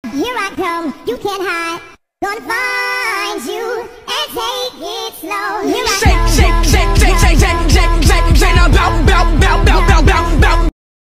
Here I come, you can't hide. Gonna find you and take it slow.